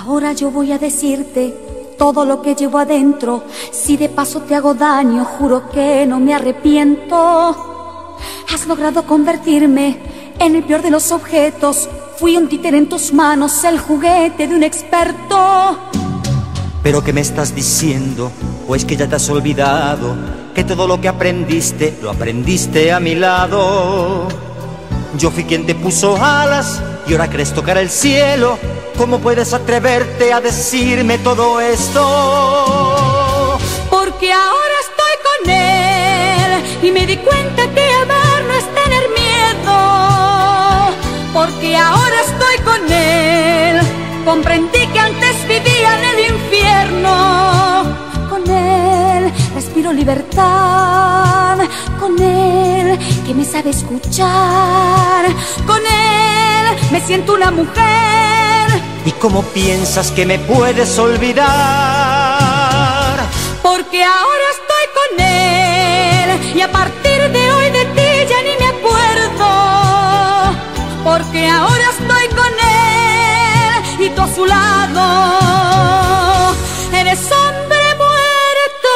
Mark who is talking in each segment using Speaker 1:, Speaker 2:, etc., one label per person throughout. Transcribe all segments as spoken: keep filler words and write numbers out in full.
Speaker 1: Ahora yo voy a decirte todo lo que llevo adentro. Si de paso te hago daño, juro que no me arrepiento. Has logrado convertirme en el peor de los objetos. Fui un títere en tus manos, el juguete de un experto.
Speaker 2: ¿Pero qué me estás diciendo? ¿O es que ya te has olvidado que todo lo que aprendiste, lo aprendiste a mi lado? Yo fui quien te puso alas y ahora crees tocar el cielo. ¿Cómo puedes atreverte a decirme todo esto?
Speaker 1: Porque ahora estoy con él y me di cuenta que amar no es tener miedo. Porque ahora estoy con él, comprendí que antes vivía en el infierno. Con él respiro libertad, con él que me sabe escuchar, con él me siento una mujer.
Speaker 2: ¿Y cómo piensas que me puedes olvidar?
Speaker 1: Porque ahora estoy con él y a partir de hoy de ti ya ni me acuerdo. Porque ahora estoy con él y tú a su lado eres hombre muerto.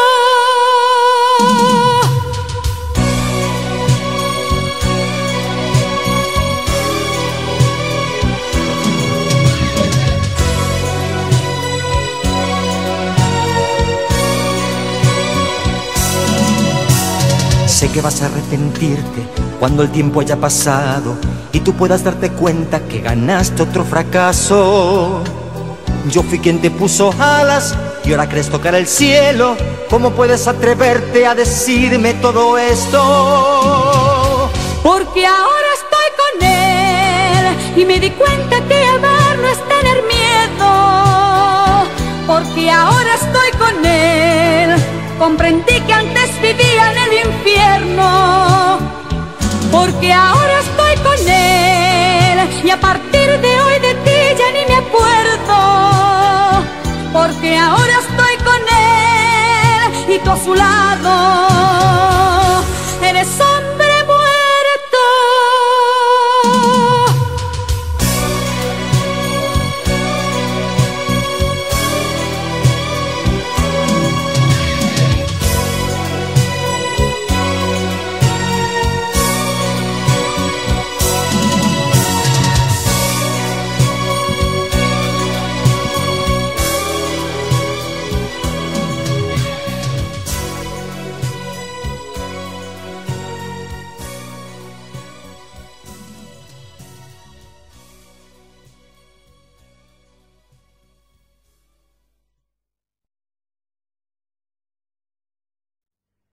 Speaker 2: Sé que vas a arrepentirte cuando el tiempo haya pasado y tú puedas darte cuenta que ganaste otro fracaso. Yo fui quien te puso alas y ahora crees tocar el cielo. ¿Cómo puedes atreverte a decirme todo esto?
Speaker 1: Porque ahora estoy con él y me di cuenta que amar no es tener miedo. Porque ahora estoy con él, comprendí que antes vivía en el infierno. Porque ahora estoy con él y a partir de hoy de ti ya ni me acuerdo. Porque ahora estoy con él y tú a su lado eres